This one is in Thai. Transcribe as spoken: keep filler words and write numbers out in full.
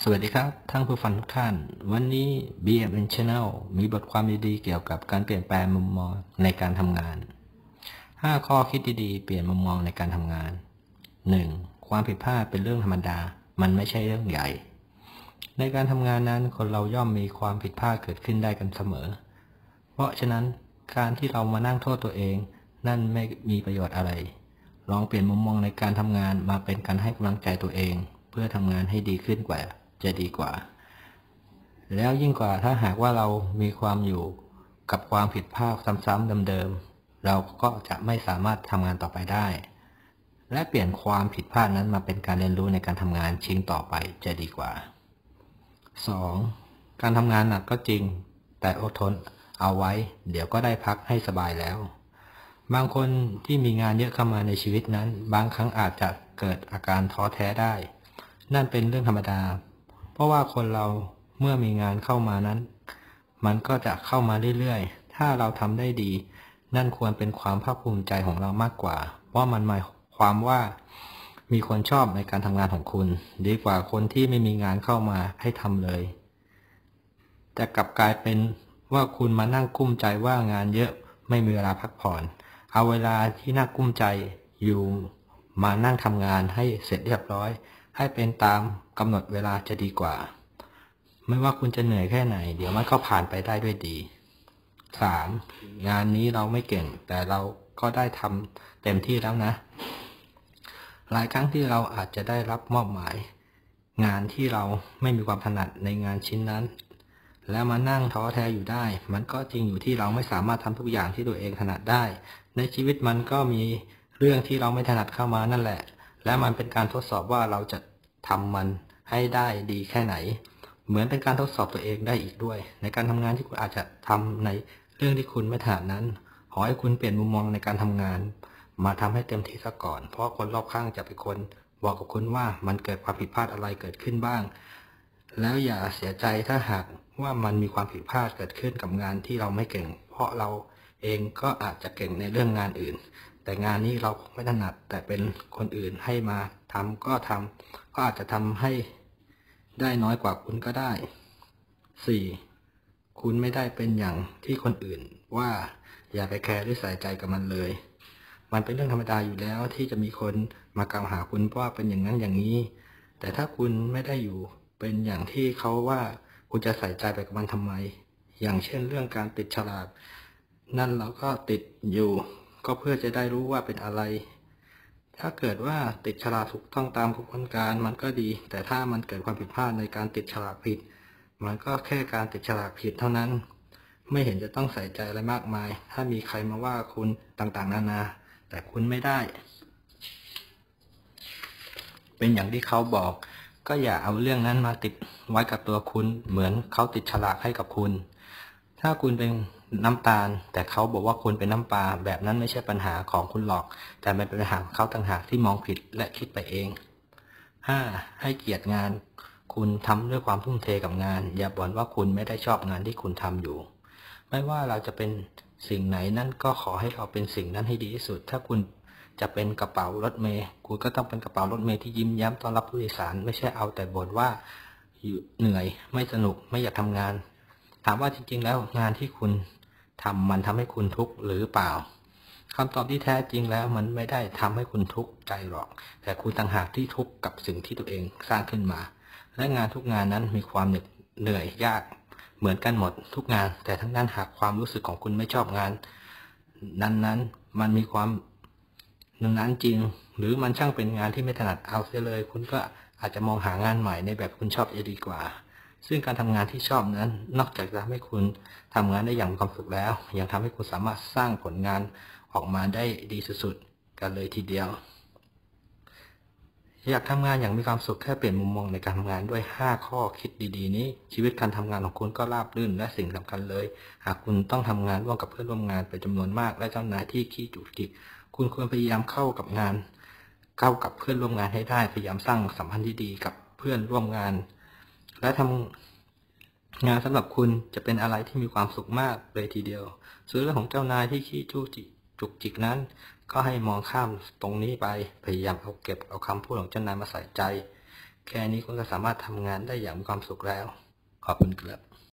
สวัสดีครับท่านผู้ฟังทุกท่านวันนี้ บี เอ็ม เอ็น Channel มีบทความดีๆเกี่ยวกับการเปลี่ยนแปลงมุมมองในการทำงานห้าข้อคิดดีๆเปลี่ยนมุมมองในการทำงาน หนึ่ง. ความผิดพลาดเป็นเรื่องธรรมดามันไม่ใช่เรื่องใหญ่ในการทำงานนั้นคนเราย่อมมีความผิดพลาดเกิดขึ้นได้กันเสมอเพราะฉะนั้นการที่เรามานั่งโทษตัวเองนั่นไม่มีประโยชน์อะไรลองเปลี่ยนมุมมองในการทำงานมาเป็นการให้กำลังใจตัวเองเพื่อทำงานให้ดีขึ้นกว่าจะดีกว่าแล้วยิ่งกว่าถ้าหากว่าเรามีความอยู่กับความผิดพลาดซ้ำๆเดิมๆเราก็จะไม่สามารถทำงานต่อไปได้และเปลี่ยนความผิดพลาดนั้นมาเป็นการเรียนรู้ในการทำงานชิ้นต่อไปจะดีกว่า สอง. การทำงานหนักก็จริงแต่อดทนเอาไว้เดี๋ยวก็ได้พักให้สบายแล้วบางคนที่มีงานเยอะเข้ามาในชีวิตนั้นบางครั้งอาจจะเกิดอาการท้อแท้ได้นั่นเป็นเรื่องธรรมดาเพราะว่าคนเราเมื่อมีงานเข้ามานั้นมันก็จะเข้ามาเรื่อยๆถ้าเราทำได้ดีนั่นควรเป็นความภาคภูมิใจของเรามากกว่าเพราะมันหมายความว่ามีคนชอบในการทำงานของคุณดีกว่าคนที่ไม่มีงานเข้ามาให้ทำเลยแต่กลับกลายเป็นว่าคุณมานั่งกุ้มใจว่างานเยอะไม่มีเวลาพักผ่อนเอาเวลาที่น่ากุ้มใจอยู่มานั่งทำงานให้เสร็จเรียบร้อยให้เป็นตามกำหนดเวลาจะดีกว่าไม่ว่าคุณจะเหนื่อยแค่ไหนเดี๋ยวมันก็ผ่านไปได้ด้วยดี สาม. งานนี้เราไม่เก่งแต่เราก็ได้ทำเต็มที่แล้วนะหลายครั้งที่เราอาจจะได้รับมอบหมายงานที่เราไม่มีความถนัดในงานชิ้นนั้นแล้วมานั่งท้อแท้อยู่ได้มันก็จริงอยู่ที่เราไม่สามารถทำทุกอย่างที่ตัวเองถนัดได้ในชีวิตมันก็มีเรื่องที่เราไม่ถนัดเข้ามานั่นแหละและมันเป็นการทดสอบว่าเราจะทำมันให้ได้ดีแค่ไหนเหมือนเป็นการทดสอบตัวเองได้อีกด้วยในการทำงานที่คุณอาจจะทำในเรื่องที่คุณไม่ถนัดนั้นขอให้คุณเปลี่ยนมุมมองในการทำงานมาทำให้เต็มที่ซะก่อนเพราะคนรอบข้างจะเป็นคนบอกกับคุณว่ามันเกิดความผิดพลาดอะไรเกิดขึ้นบ้างแล้วอย่าเสียใจถ้าหากว่ามันมีความผิดพลาดเกิดขึ้นกับงานที่เราไม่เก่งเพราะเราเองก็อาจจะเก่งในเรื่องงานอื่นแต่งานนี้เราไม่ถนัดแต่เป็นคนอื่นให้มาทำก็ทำก็อาจจะทำให้ได้น้อยกว่าคุณก็ได้ สี่. คุณไม่ได้เป็นอย่างที่คนอื่นว่าอย่าไปแคร์หรือใส่ใจกับมันเลยมันเป็นเรื่องธรรมดาอยู่แล้วที่จะมีคนมากล่าวหาคุณว่าเป็นอย่างนั้นอย่างนี้แต่ถ้าคุณไม่ได้อยู่เป็นอย่างที่เขาว่าคุณจะใส่ใจไปกับมันทำไมอย่างเช่นเรื่องการติดฉลากนั่นเราก็ติดอยู่ก็เพื่อจะได้รู้ว่าเป็นอะไรถ้าเกิดว่าติดฉลากถูกต้องตามกระบวนการมันก็ดีแต่ถ้ามันเกิดความผิดพลาดในการติดฉลากผิดมันก็แค่การติดฉลากผิดเท่านั้นไม่เห็นจะต้องใส่ใจอะไรมากมายถ้ามีใครมาว่าคุณต่างๆนานาแต่คุณไม่ได้เป็นอย่างที่เขาบอกก็อย่าเอาเรื่องนั้นมาติดไว้กับตัวคุณเหมือนเขาติดฉลากให้กับคุณถ้าคุณเป็นน้ำตาลแต่เขาบอกว่าคุณเป็นน้ำปลาแบบนั้นไม่ใช่ปัญหาของคุณหรอกแต่เป็นปัญหาของเขาต่างหากที่มองผิดและคิดไปเอง ห้า. ให้เกียรติงานคุณทำด้วยความทุ่มเทกับงานอย่าบ่นว่าคุณไม่ได้ชอบงานที่คุณทำอยู่ไม่ว่าเราจะเป็นสิ่งไหนนั่นก็ขอให้เราเป็นสิ่งนั้นให้ดีที่สุดถ้าคุณจะเป็นกระเป๋ารถเมล์คุณก็ต้องเป็นกระเป๋ารถเมล์ที่ยิ้มแย้มต้อนรับผู้โดยสารไม่ใช่เอาแต่บ่นว่าเหนื่อยไม่สนุกไม่อยากทำงานถามว่าจริงๆแล้วงานที่คุณทำมันทำให้คุณทุกข์หรือเปล่าคำตอบที่แท้จริงแล้วมันไม่ได้ทำให้คุณทุกข์ใจหรอกแต่คุณต่างหากที่ทุกข์กับสิ่งที่ตัวเองสร้างขึ้นมาและงานทุกงานนั้นมีความเหนื่อยยากเหมือนกันหมดทุกงานแต่ทั้งนั้นหากความรู้สึกของคุณไม่ชอบงานนั้นๆมันมีความนั้นจริงหรือมันช่างเป็นงานที่ไม่ถนัดเอาเสียเลยคุณก็อาจจะมองหางานใหม่ในแบบคุณชอบจะดีกว่าซึ่งการทำงานที่ชอบนั้นนอกจากจะทำให้คุณทำงานได้อย่างมีความสุขแล้วยังทำให้คุณสามารถสร้างผลงานออกมาได้ดีสุดๆกันเลยทีเดียวอยากทำงานอย่างมีความสุขแค่เปลี่ยนมุมมองในการทำงานด้วยห้าข้อคิดดีๆนี้ชีวิตการทำงานของคุณก็ราบรื่นและสิ่งสำคัญเลยหากคุณต้องทำงานร่วมกับเพื่อนร่วมงานเป็นจำนวนมากและเจ้านายที่ขี้จุกจิกคุณควรพยายามเข้ากับงานเข้ากับเพื่อนร่วมงานให้ได้พยายามสร้างสัมพันธ์ที่ดีกับเพื่อนร่วมงานและทำงานสำหรับคุณจะเป็นอะไรที่มีความสุขมากเลยทีเดียวส่วนเรื่องของเจ้านายที่ขี้จู้จุกจิกนั้นก็ให้มองข้ามตรงนี้ไปพยายามเอาเก็บเอาคำพูดของเจ้านายมาใส่ใจแค่นี้คุณก็สามารถทำงานได้อย่างมีความสุขแล้วขอบคุณครับ